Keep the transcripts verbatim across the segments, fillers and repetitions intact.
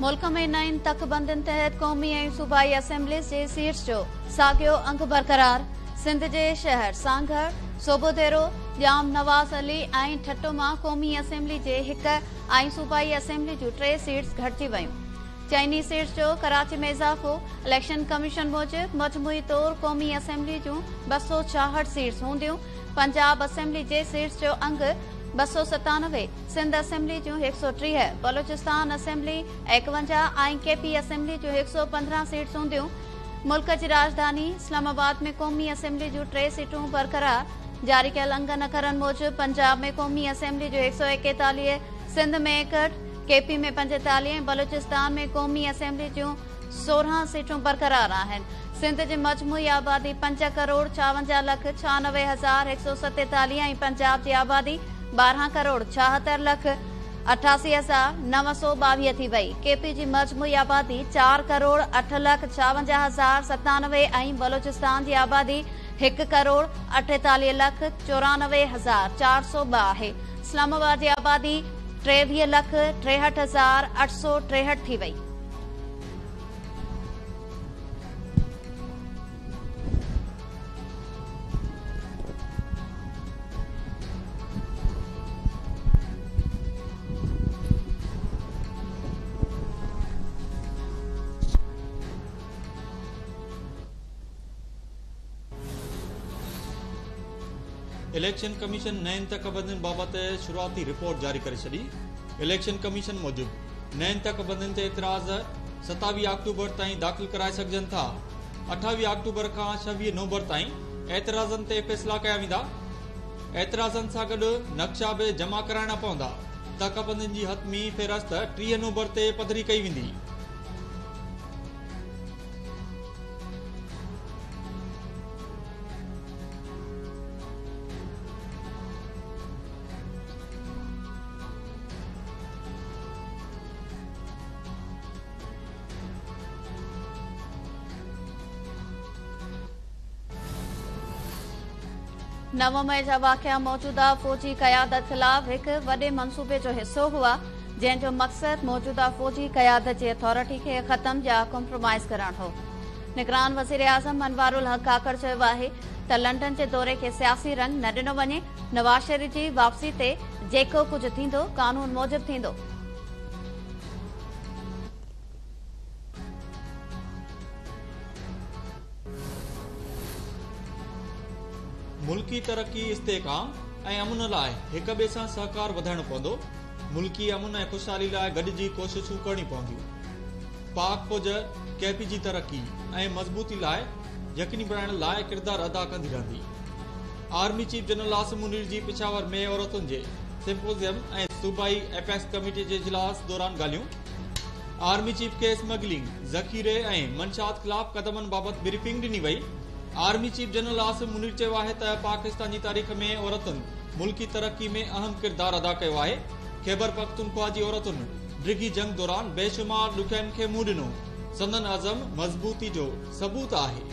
मुल्क में नईन तकबंदियुनि तहत क़ौमी ऐं सूबाई असेंबलीज़ जे सीट्स जो साॻियो अंग बरक़रार। सिंध जे शहर सांघर, सोबोदेरो, ॼाम नवाज़ अली ऐं ठट्टो मां क़ौमी असेंबली जे हिक ऐं सूबाई असेंबली जूं टे सीट्स घटिजी वयूं। चइनी सीट्स जो कराची में इज़ाफ़ो। इलेक्शन कमीशन मूजिबि मजमूई तौर क़ौमी असेंबली जूं ॿ सौ छाहठि सीट्स हूंदियूं। पंजाब असेंबली जे सीट्स जो अंग ॿ सौ सतानवे, सिंध असेंबली जूं हिक सौ टीह, बलोचिस्तान असेंबली एकवंजाह ऐं केपी असेंबली जूं हिक सौ पंद्रहं सीट्स हूंदियूं। मुल्क जी राजधानी इस्लामाबाद में क़ौमी असेंबली जूं टे सीटूं बरक़रार। जारी कयल अंग नखरनि मूजिबि पंजाब में क़ौमी असेंबली जूं हिक सौ एकतालीह, सिंध में एकहठि, केपी में पंजेतालीह ऐं बलोचिस्तान में क़ौमी असेंबली जूं सोरहं सीटूं बरक़रार आहिनि। सिंध जी मजमूई आबादी पंज करोड़ छावंजाह लख छहानवे हज़ार हिक सौ सतेतालीह ऐं पंजाब जी आबादी बारहं करोड़ छाहतरि लख अठासी हज़ार नव सौ ॿावीह थी वई। केपी जी मजमूई आबादी चार करोड़ अठ लख छावंजाह हज़ार सतानवे ऐं बलोचिस्तान जी आबादी हिक करोड़ अठेतालीह लख चौरानवे हज़ार चार सौ ॿ आहे। इस्लामाबाद जी आबादी टेवीह लख टेहठि हज़ार अठ सौ टेहठि थी वई। इलेक्शन कमीशन नईन तकबंदियुनि बाबति शुरुआती रिपोर्ट जारी करे छॾी। इलेक्शन कमीशन मूजिबि नईन तकबंदियुनि ते एतिराज़ सतावीह अक्टूबर ताईं दाख़िल कराए सघजनि था। अठावीह अक्टूबर खां छवीह नवंबर ताईं एतिराज़नि ते फ़ैसिला कया वेंदा। एतिराज़नि सां गॾु नक्शा बि जमा कराइणा पवंदा। तकबंदियुनि जी हतमी फ़हिरिस्त टीह नवंबर ते पधरी कई वेंदी। नव मई जा वाक़िया मौजूदा फ़ौजी क़यादत ख़िलाफ़ हिक वॾे मंसूबे जो हिसो हुआ, जंहिं जो मक़सद मौजूदा फ़ौजी क़यादत जी अथॉरिटी खे ख़त्म या कॉम्प्रोमाइज़ करणु हो। निगरान वज़ीर आज़म अनवारुल हक़ काकड़ चयो आहे त लंडन जे दौरे खे सियासी रंग न ॾिनो वञे। नवाज़ शरीफ़ जी वापसी ते जेको कुझु थींदो कानून मूजिबि थींदो। मुल्की तरक्की, इस्तेहकाम ऐं अमुन लाइ हिक ॿिए सां सहकार वधाइणो पवंदो। मुल्की अमुन ऐं ख़ुशहाली लाइ गॾिजी कोशिशूं करणी पवंदियूं। पाक फ़ौज केपी जी तरक्की ऐं मज़बूती लाइ यकीनी बणाइण लाइ किरदारु अदा कंदी रहंदी। Army chief general Asim Munir जी पिशावर में औरतुनि जे सिम्पोज़ियम ऐं सूबाई एपेक्स कमेटी जे इजलास दौरान ॻाल्हियूं। आर्मी चीफ खे स्मगलिंग, ज़ख़ीरे ऐं मंशात ख़िलाफ़ क़दमनि बाबति ब्रीफिंग ॾिनी वई। Army chief general Asim Munir चयो आहे त पाकिस्तान जी तारीख़ में औरतुनि मुल्की तरक्की में अहम किरदारु अदा कयो आहे। ख़ैबर पख्तूनख्वा जी औरतुनि डिघी जंग दौरान बेशुमार ॾुखियाईनि खे मुंहुं ॾिनो। संदन अज़म मज़बूती जो सबूत आहे।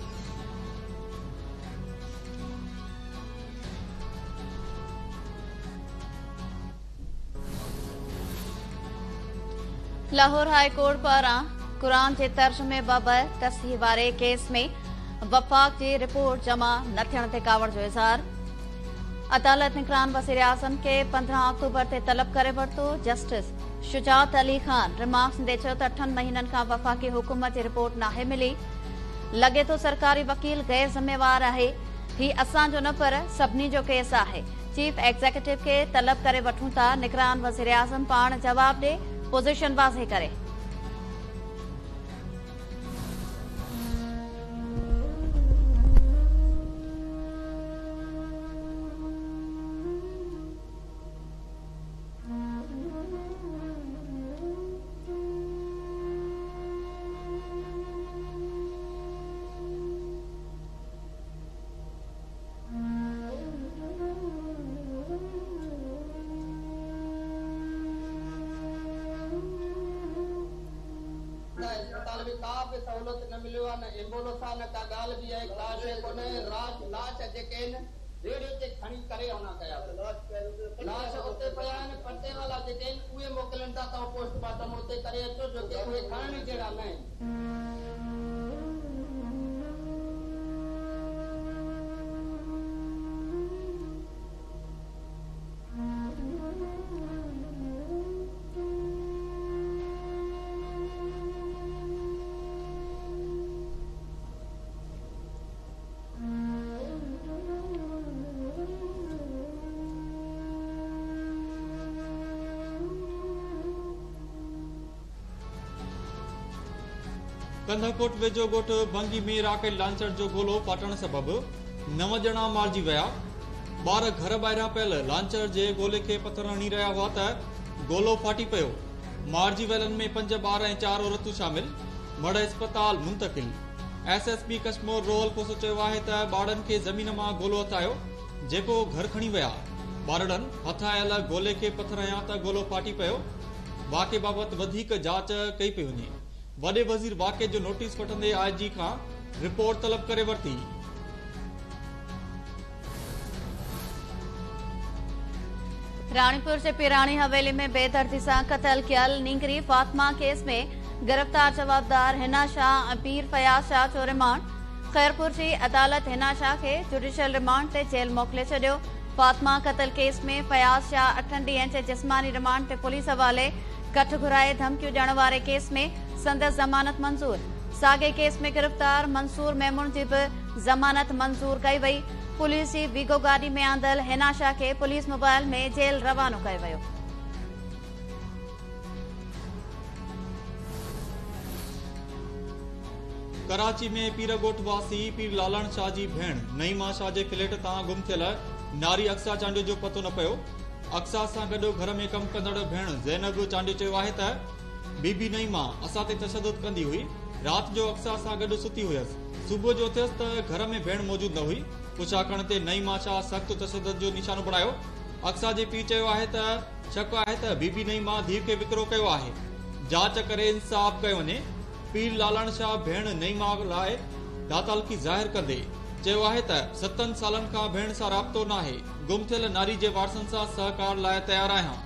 लाहौर हाई कोर्ट पारां क़ुरान जे तर्जुमे बाबति तस्दीक़ वारे केस में वफ़ाक़ जी रिपोर्ट जमा न थियण ते कावड़ जो इज़हार। अदालत निगरान वज़ीर आज़म खे पंद्रहं अक्टूबर ते तलब करे वरितो। जस्टिस शुजात अली खान रिमार्क्स ॾे चयो त अठनि महीननि खां वफ़ाक़ी हुकूमत जी रिपोर्ट नाहे मिली। लॻे थो सरकारी वकील गैर ज़िम्मेवार आहे। ही असांजो न पर सभिनी जो केस आहे। चीफ एग्ज़ीक्यूटिव खे तलब करे वठूं था। निगरान वज़ीर आज़म पाण जवाब ॾे, पोज़ीशन वाज़े करे। सहूलत न मिलियो आहे, न एम्बुलेंस आहे, न का ॻाल्हि बि आहे। का शइ कोन्हे। राज लाश जेके आहिनि रेडियो ते खणी करे रवाना कया। लाश उते पिया आहिनि। पटे वाला जेके आहिनि उहे मोकिल मोकिलनि था त पोस्टमार्टम उते करे अचो जो की उहे खणण जहिड़ा न आहिनि। कंधाकोट वेझो ॻोठ भंगी में राकेल लांचर जो गोलो फाटण सबबि नव ॼणा मारिजी विया। ॿार घर ॿाहिरां पियल लांचर जे गोले खे पथर हणी रहिया हुआ त गोलो फाटी पियो। मारिजी वियलनि में पंज ॿार ऐं चार औरतूं शामिल। मड़ अस्पताल मुंतकिल। S S P Kashmore Rohail Khoso चयो आहे त ॿारनि खे ज़मीन मां गोलो हथायो जेको घर खणी विया। ॿारड़नि हथायल गोले खे पथर हयां त गोलो फाटी पियो। वाक़े बाबति वधीक जांच कई पई वञे। वॾे वज़ीर वाक़े जो नोटिस वठंदे आई जी खां रिपोर्ट तलब करे वरिती। राणीपुर जे पिराणी हवेली में बेदर्दी सां क़तल कयल नींगरी फातिमा केस में गिरफ़्तार जवाबदार हिना शाह ऐं पीर फयाज़ शाह जो रिमांड। ख़ैरपुर जी अदालत हिना शाह खे जुडिशियल रिमांड ते जेल मोकिले छॾियो। फातिमा क़तल केस में फयाज़ शाह अठनि ॾींहनि जे जिस्मानी रिमांड ते पुलिस हवाले। कठ घुराए धमकियूं ॾियण वारे केस में संदसि ज़मानत मंज़ूर। साॻे केस में गिरफ़्तार मंसूर मेमून जी बि ज़मानत मंज़ूर कई वई। पुलिस जी वीगो गाॾी में आंदल हिना शाह खे पुलिस मोबाइल में जेल रवानो कयो वियो। कराची में पीरगोठ वासी पीर लालण शाह जी भेण नईमा शाह जे फ्लैट तां गुम थियल नारी अक्सा चांडियो जो पतो न पियो। अक्सा सां गॾु घर में कमु कंदड़ भेण ज़ैनब चांडियो चयो आहे त बीबी नईमा असां ते तशदुद कंदी हुई। राति जो अक्सा सां गॾु सुती हुयसि। सुबुह जो थियसि त घर में भेण मौजूद न हुई। पुछा करण ते नईमा शाह सख़्त तशदुद जो निशानो बणायो। अक्सा जे पीउ चयो आहे त शक आहे त बीबी नईमा धीउ खे विकिरो कयो आहे। जांच करे इंसाफ़ कयो वञे। पीर लालण शाह भेण नईमा लाइ दातालकी ज़ाहिर कंदे चयो आहे त सतनि सालनि खां भेण सां राब्तो न आहे। गुम थियल नारी जे वारसनि सां सहकार लाइ तयार आहियां।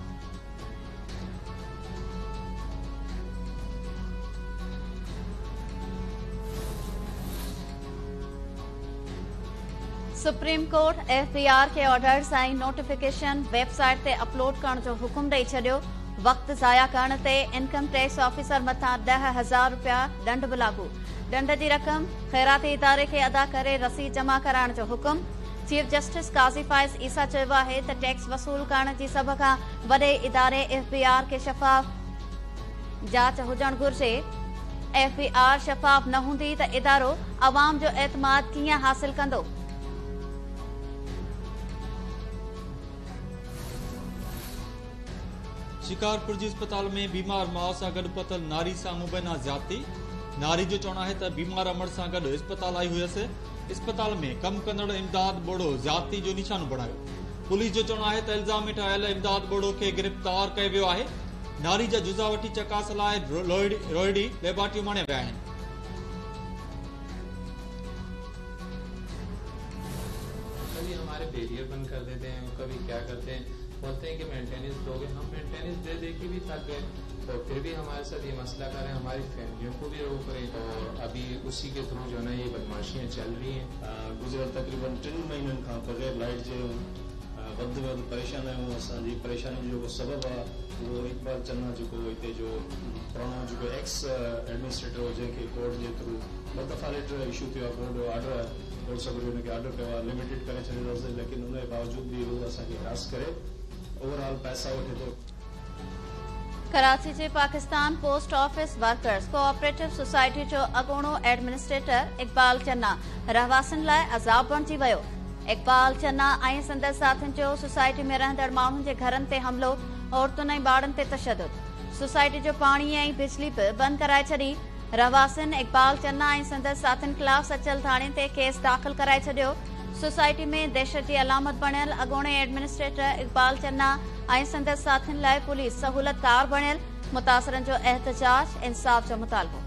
Supreme court F B R खे ऑर्डर सां नोटिफिकेशन वेबसाइट ते अपलोड करण जो हुकुम ॾेई छॾियो। वक़्त ज़ाया करण ते इनकम टैक्स ऑफिसर मथां ॾह हज़ार रुपया दंड बि लागू। दंड जी रक़म ख़ैराती इदारे खे अदा करे रसीद जमा कराइण जो हुकुम। चीफ जस्टिस काज़ी फाइज़ ईसा चयो आहे त टैक्स वसूल करण जी सभ खां वॾे इदारे एफ बी आर खे शफ़ाफ़ जांच हुजणु घुर्जे। एफ बी आर शफ़ाफ़ न हूंदी त इदारो अवाम जो एतमाद कीअं हासिल कंदो। शिकारपुर जी अस्पताल में बीमार माउ सां गॾु पतल नारी सां मुबैना ज़्यादती। नारी जो चवणु आहे त बीमार अमर सां गॾु अस्पताल आई हुयसि। अस्पताल में कमु कंदड़ इमदाद बोड़ो ज़्यादती जो निशानो बणायो। पुलिस जो चवणु आहे त इल्ज़ाम में ठहियल इमदाद बोड़ो खे गिरफ़्तार कयो वियो आहे। नारी जा जुज़ा वठी चकास लाइ रोहिड़ी लेबार्टियूं माणिया विया आहिनि। कभी हमारे बैरियर बंद कर देते हैं, कभी क्या करते हैं, बोलते हैं कि मेंटेनेंस दोगे। हम मेंटेनेंस दे दे के भी थक गए, तो फिर भी हमारे साथ ये मसला करें, हमारी फैमिलियों को भी रोक रहे। और अभी उसी के थ्रू जो है ना ये बदमाशियाँ चल रही हैं। गुजरल तकरीबन टिन महीननि खां बग़ैर लाइट जे वधि वधि परेशान आहियूं। असांजी परेशानी जो सबब आहे उहो इकबाल चन्ना जेको हिते जो पुराणो जेको एक्स एडमिनिस्ट्रेटर हो, जंहिंखे कोर्ट जे थ्रू ॿ दफ़ा लेटर इशू थियो आहे। कोर्ट जो ऑर्डर कोर्ट सभु हुनखे ऑर्डर कयो आहे, लिमिटेड करे छॾींदोसीं, लेकिन उन जे बावजूद बि उहो असांखे हिरास करे ओवरऑल पैसा वठे थो। कराची जे Pakistan post office workers cooperative society जो अॻूणो एडमिनिस्ट्रेटर इकबाल चन्ना रहवासियुनि लाइ अज़ाब बणिजी वियो। इकबाल चन्ना ऐं संदसि साथियुनि जो सोसाइटी में रहंदड़ माण्हुनि जे घरनि ते हमिलो, औरतुनि ऐं ॿारनि ते तशदुद। सोसाइटी जो पाणी ऐं बिजली बि बंदि कराए छॾी। रहवासियुनि इकबाल चन्ना ऐं संदसि साथियुनि ख़िलाफ़ सचल थाणे ते केस दाख़िल कराए छॾियो। सोसाइटी में दहशत जी अलामत बणियल अॻूणे एडमिनिस्ट्रेटर इकबाल चन्ना ऐं संदसि साथियुनि लाइ पुलिस सहूलतकार बणियल। मुतासिरनि जो एहतजाज इंसाफ़ जो मुतालबो।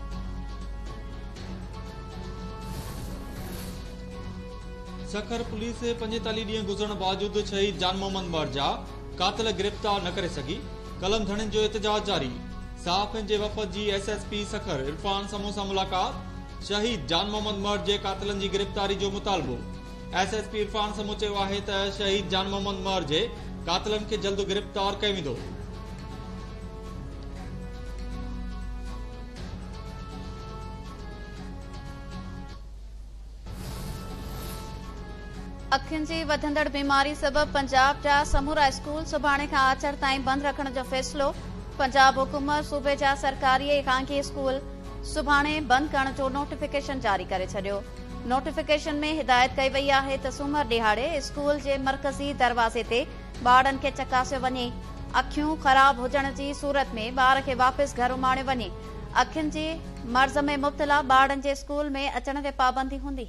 सखर पुलिस पंजेतालीह ॾींहं गुज़रण बावजूद शहीद जान मोहम्मद मरजा कातिल गिरफ़्तार न करे सघी। कलम धड़नि जो एहतजाज जारी। साफ़िन जे वफ़द जी S S P Sukkur Irfan Samoo सां मुलाक़ात। शहीद जान मोहम्मद मर्द जे कातिलनि जी गिरफ़्तारी जो मुतालबो। S S P Irfan Samoo चयो आहे त शहीद जान मोहम्मद मर्द जे कातिलनि खे जल्द गिरफ़्तार कयो वेंदो। अखियुनि जी वधंदड़ बीमारी सबब पंजाब जा समूरा स्कूल सुभाणे खां आचर ताईं बंद रखण जो फ़ैसिलो। पंजाब हुकूमत सूबे जा सरकारी एकांगी स्कूल सुभाणे बंद करण जो नोटिफिकेशन जारी करे छडि॒यो। नोटिफिकेशन में हिदायत कई वई आहे त सूमर ॾिहाड़े स्कूल जे मरकज़ी दरवाज़े ते ॿारनि खे चकासियो वञे। अखियूं ख़राब हुजण जी सूरत में ॿार खे वापसि घर उमाणियो वञे। अखियुनि जी मर्ज़ में मुब्तला ॿारनि जे स्कूल में अचण ते पाबंदी हूंदी।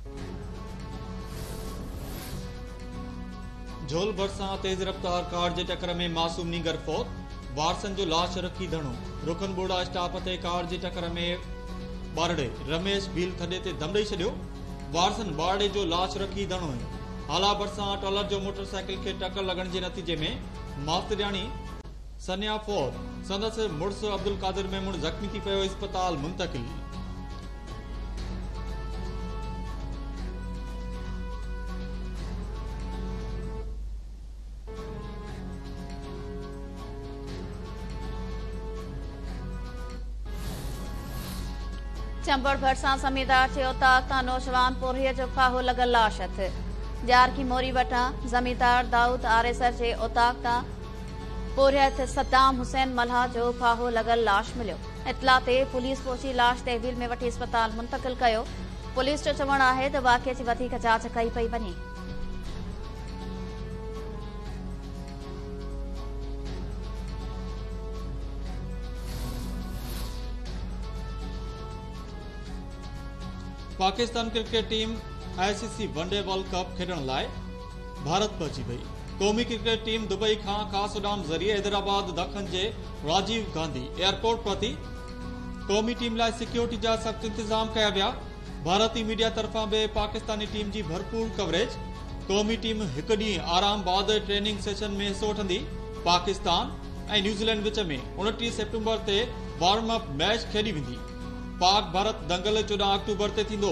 झोल भरिसां तेज़ रफ़्तार कार जे टकर में मासूम नीगर फौत। वारसन जो लाश रखी धणो। रुकनबोड़ा स्टाफ ते कार जी टकर में बारड़े रमेश भील थॾे ते दम ॾेई छॾियो। वारसन बारड़े जो लाश रखी धणो। हाला भरिसां ट्रॉलर जो मोटरसाइकिल खे टक्कर लॻण जे नतीजे में मास्तरियाणी सनिया फौत। संदसि मुड़स अब्दुल कादिर मेमुन ज़ख़्मी थी पियो, इस्पताल मुंतकिल। चंबड़ भरिसां समीदार जे उताक तां नौजवान पोरीअ जो फाहो लॻल लाश हथ। जार की मोरी वटां ज़मींदार दाऊद आरेसर जे उताक तां पोरियत सद्दाम हुसैन मल्हा जो फाहो लॻल लाश मिलियो। इतला ते पुलिस पहुची लाश तहवील में वठी इस्पताल मुंतकिल कयो। पुलिस जो चवणु आहे त वाक़िए जी वधीक जांच कई पई वञे। Pakistan cricket team ICC one day world cup खेॾण लाइ भारत पहुची वई। क़ौमी क्रिकेट टीम दुबई खां ख़ासि उड़ान ज़रिए हैदराबाद दखन जे राजीव गांधी एयरपोर्ट पहुती। क़ौमी टीम लाइ सिक्योरिटी जा सख़्त इंतजाम कया विया। भारतीय मीडिया तरफ़ां बि पाकिस्तानी टीम जी भरपूर कवरेज। क़ौमी टीम हिकु ॾींहुं आराम बाद ट्रेनिंग सेशन में हिसो वठंदी। पाकिस्तान ऐं न्यूज़ीलैंड विच में उणटीह सेप्टेम्बर ते वार्म अप मैच खेॾी वेंदी। पाक भारत दंगल चोॾहं अक्टूबर ते थींदो।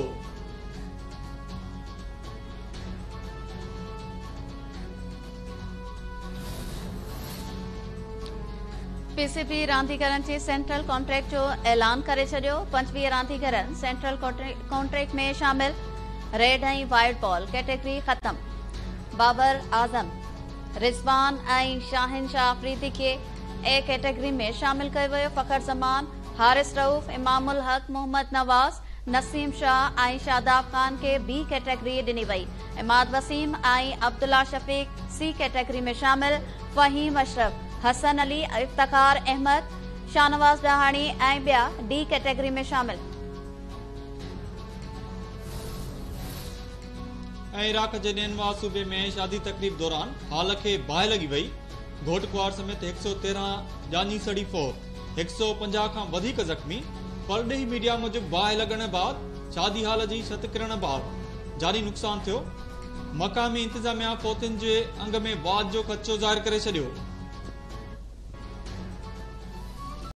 पीसीबी रांदीगरनि जे सेंट्रल कॉन्ट्रैक्ट जो ऐलान करे छडि॒यो। पंजवीह रांदीगरनि सेंट्रल कॉन्ट्रैक्ट में शामिल। रेड ऐं वाइट बॉल कैटेगरी ख़तम। बाबर आज़म, रिज़वान ऐं शाहिन शाह अफरीदी खे ए कैटेगरी में शामिल कयो वियो। फ़खर ज़मान, हारिस रऊफ़, इमामुल हक, मोहम्मद नवाज़, नसीम शाह ऐं शादाब खान खे बी कैटेगरी ॾिनी वई। इमाद वसीम ऐं अब्दुल्ला शफ़ीक सी कैटेगरी में शामिल। फ़हीम अशरफ, हसन अली, इफ्तिखार अहमद, शाहनवाज़ डहाणी ऐं ॿिया डी कैटेगरी में शामिल। ऐं इराक जे नेनवा सूबे में शादी तकरीब दौरान हाल खे बाहि लॻी वई। घोट कुंवार समेत हिकु सौ तेरहं जानी सड़ी फौत, हिकु सौ पंजाह खां वधीक ज़ख़्मी। परॾेही मीडिया मूजिब बाहि लॻण बाद शादी हाल जी छत किरण बाद जानी नुक़सान थियो। मक़ामी इंतिज़ामिया फौतुनि जे अंग में वाद जो ख़दशो ज़ाहिर करे छडि॒यो।